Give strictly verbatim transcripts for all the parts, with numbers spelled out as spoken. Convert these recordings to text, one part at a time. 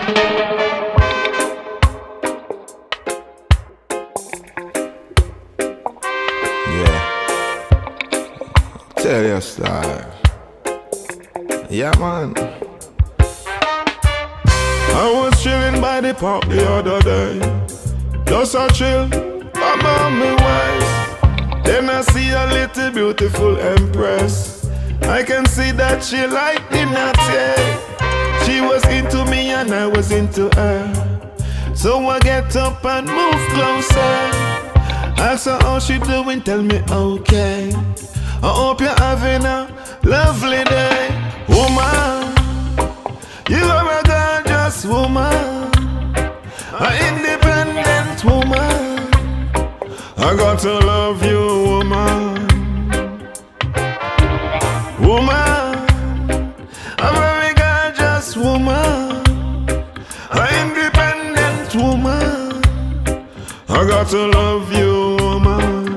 Tell your story. Yeah, man. I was chilling by the park the other day. Just a chill about me waist. Then I see a little beautiful empress. I can see that she liked the natty. She was into me and I was into her. So I get up and move closer. Ask her how she doing, tell me okay. I hope you're having a lovely day. Woman, you are a gorgeous woman, an independent woman. I got to love you, woman. Woman, a very gorgeous woman, an independent woman. I got to love you, woman.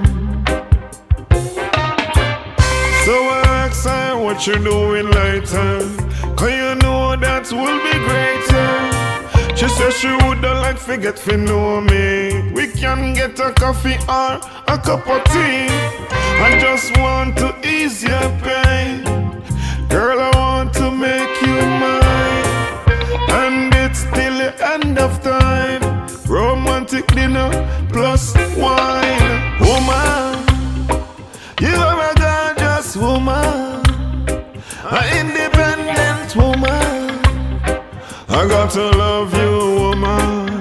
So I ask her what you doing later, cause you know that will be greater. She says she woulda like forget to know me. We can get a coffee or a cup of tea. I just want to ease your pain. Girl, I want to make you mine. And it's till the end of time. Romantic dinner plus wine. Woman, you are a gorgeous woman, an independent woman. I got to love you, woman.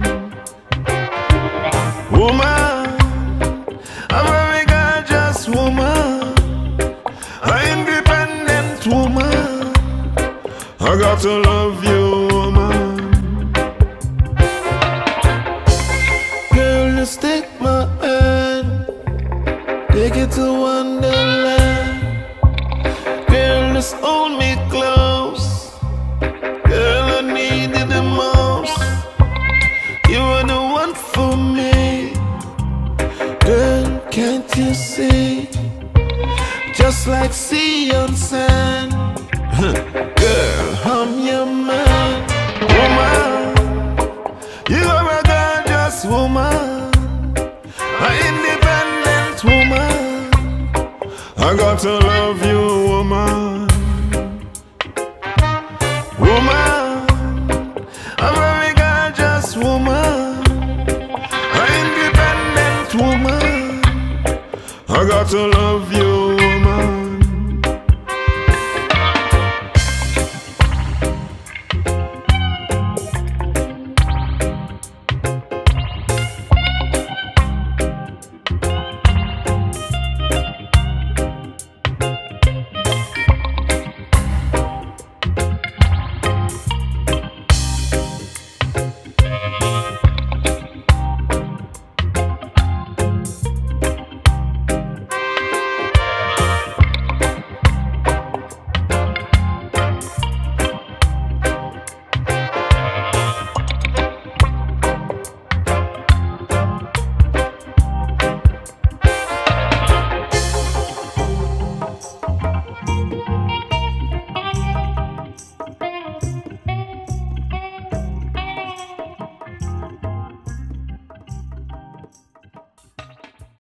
Woman, a very gorgeous woman, an independent woman. I got to love you, woman. Girl, just take my hand, take it to Wonderland. Girl, just hold me close. Girl, I need you the most. You are the one for me. Girl, can't you see? Just like sea on sand. Girl, I'm your man. Woman, you are a gorgeous woman, an independent woman. I got to love you, woman. Woman, a very gorgeous woman, an independent woman. I got to love